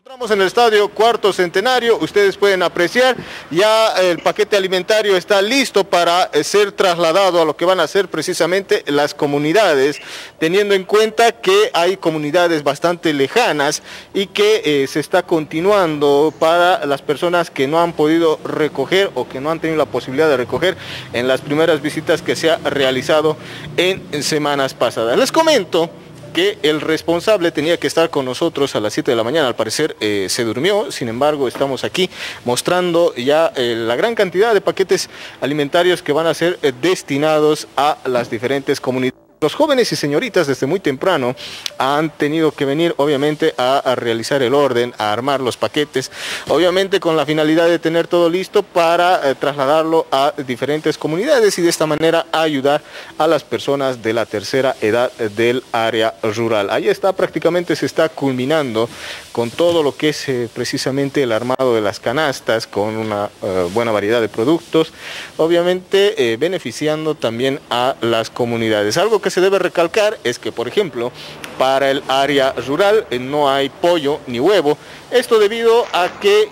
Encontramos en el estadio Cuarto Centenario, ustedes pueden apreciar, ya el paquete alimentario está listo para ser trasladado a lo que van a ser precisamente las comunidades, teniendo en cuenta que hay comunidades bastante lejanas y que se está continuando para las personas que no han podido recoger o que no han tenido la posibilidad de recoger en las primeras visitas que se ha realizado en semanas pasadas. Les comento que el responsable tenía que estar con nosotros a las 7 de la mañana, al parecer se durmió, sin embargo estamos aquí mostrando ya la gran cantidad de paquetes alimentarios que van a ser destinados a las diferentes comunidades. Los jóvenes y señoritas desde muy temprano han tenido que venir obviamente a realizar el orden, a armar los paquetes, obviamente con la finalidad de tener todo listo para trasladarlo a diferentes comunidades y de esta manera ayudar a las personas de la tercera edad del área rural. Ahí está, prácticamente se está culminando con todo lo que es precisamente el armado de las canastas, con una buena variedad de productos, obviamente beneficiando también a las comunidades. Algo que se debe recalcar es que, por ejemplo, para el área rural no hay pollo ni huevo. Esto debido a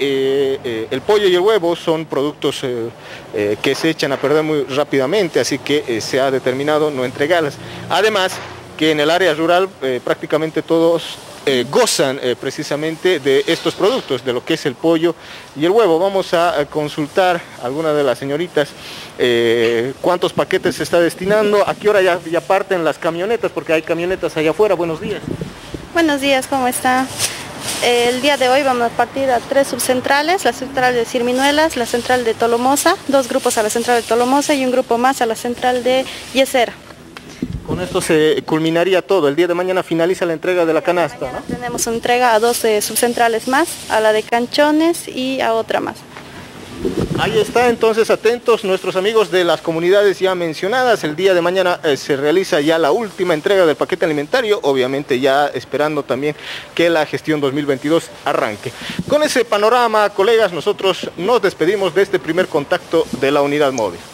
que el pollo y el huevo son productos que se echan a perder muy rápidamente, así que se ha determinado no entregarlas. Además, que en el área rural prácticamente todos gozan precisamente de estos productos, de lo que es el pollo y el huevo. Vamos a consultar a alguna de las señoritas cuántos paquetes se está destinando, a qué hora ya parten las camionetas, porque hay camionetas allá afuera. Buenos días. Buenos días, ¿cómo está? El día de hoy vamos a partir a 3 subcentrales, la central de Sirminuelas, la central de Tolomosa, 2 grupos a la central de Tolomosa y un grupo más a la central de Yesera. Con esto se culminaría todo. El día de mañana finaliza la entrega de la canasta, ¿no? Tenemos entrega a 12 subcentrales más, a la de Canchones y a otra más. Ahí está, entonces atentos nuestros amigos de las comunidades ya mencionadas. El día de mañana se realiza ya la última entrega del paquete alimentario, obviamente ya esperando también que la gestión 2022 arranque. Con ese panorama, colegas, nosotros nos despedimos de este primer contacto de la unidad móvil.